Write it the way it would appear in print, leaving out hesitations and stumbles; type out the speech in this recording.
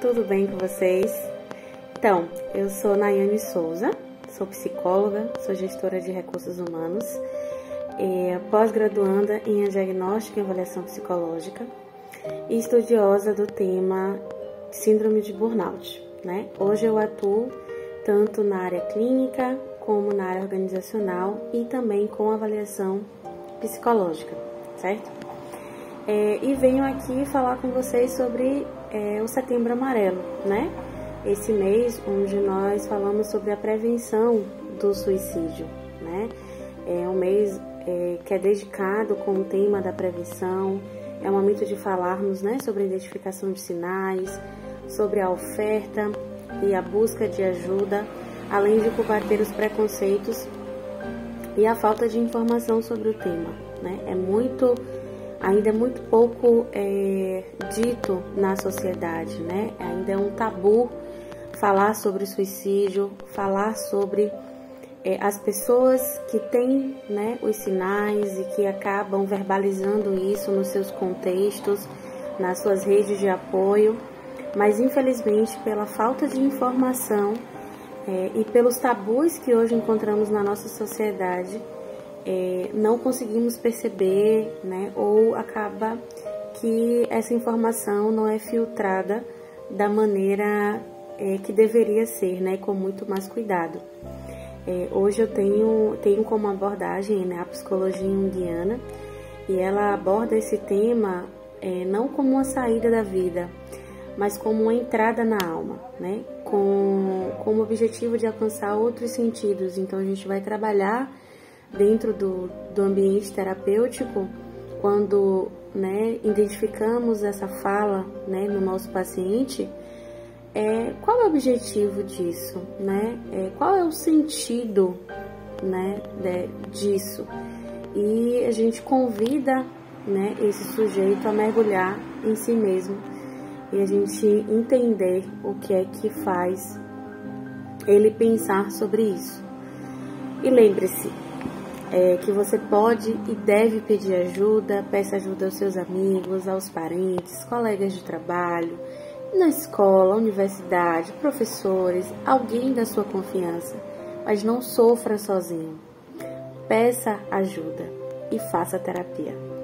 tudo bem com vocês? Então, eu sou Nayane Souza, sou psicóloga, sou gestora de recursos humanos, pós-graduanda em diagnóstico e avaliação psicológica e estudiosa do tema síndrome de burnout, né? Hoje eu atuo tanto na área clínica como na área organizacional e também com avaliação psicológica, certo? E venho aqui falar com vocês sobre o Setembro Amarelo, né? Esse mês onde nós falamos sobre a prevenção do suicídio, né? É um mês que é dedicado com o tema da prevenção, é um momento de falarmos, né, sobre a identificação de sinais, sobre a oferta e a busca de ajuda, além de combater os preconceitos e a falta de informação sobre o tema, né? Ainda é muito pouco dito na sociedade, né? Ainda é um tabu falar sobre suicídio, falar sobre as pessoas que têm, né, os sinais e que acabam verbalizando isso nos seus contextos, nas suas redes de apoio, mas infelizmente pela falta de informação e pelos tabus que hoje encontramos na nossa sociedade, não conseguimos perceber, né, ou acaba que essa informação não é filtrada da maneira que deveria ser, né, com muito mais cuidado. Hoje eu tenho como abordagem, né, a psicologia junguiana, e ela aborda esse tema não como uma saída da vida, mas como uma entrada na alma, né, com o objetivo de alcançar outros sentidos. Então a gente vai trabalhar dentro do ambiente terapêutico quando, né, identificamos essa fala, né, no nosso paciente. Qual é o objetivo disso, né? Qual é o sentido, né, disso? E a gente convida, né, esse sujeito a mergulhar em si mesmo e a gente entender o que é que faz ele pensar sobre isso. E lembre-se que você pode e deve pedir ajuda, peça ajuda aos seus amigos, aos parentes, colegas de trabalho, na escola, universidade, professores, alguém da sua confiança, mas não sofra sozinho. Peça ajuda e faça terapia.